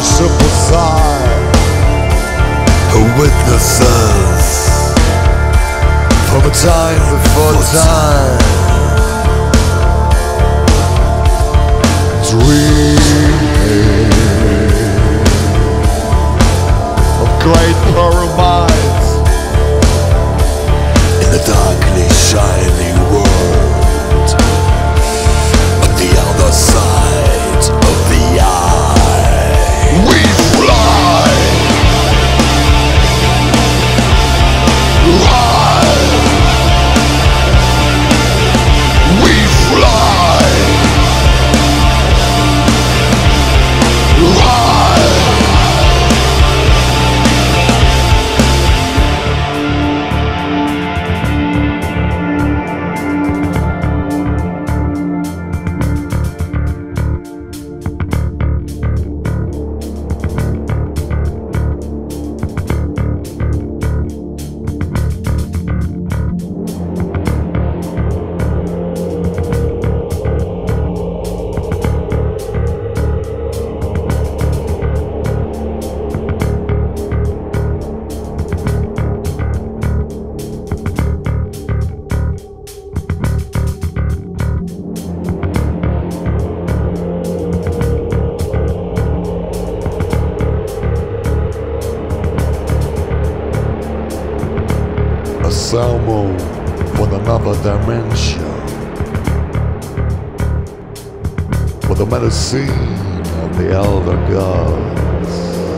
merciful side who witnesses from a time before time, dreaming of great pyramids in the darkly shining world on the other side of the eye. We fly high. We fly high. Salmo from another dimension, for the medicine of the elder gods.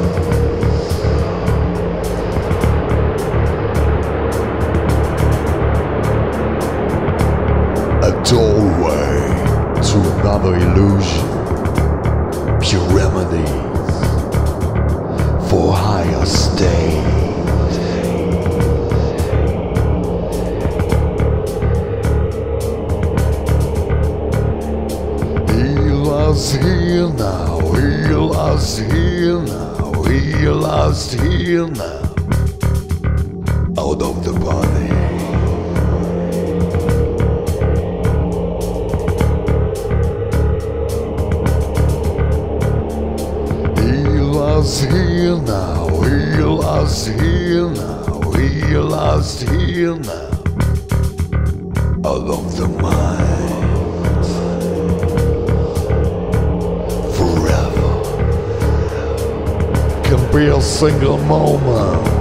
A doorway to another illusion, pure remedies for higher state. Here now, heal us here now, heal us here now, out of the body. Heal us here now, heal us here now, heal us here now, out of the mind. Can be a single moment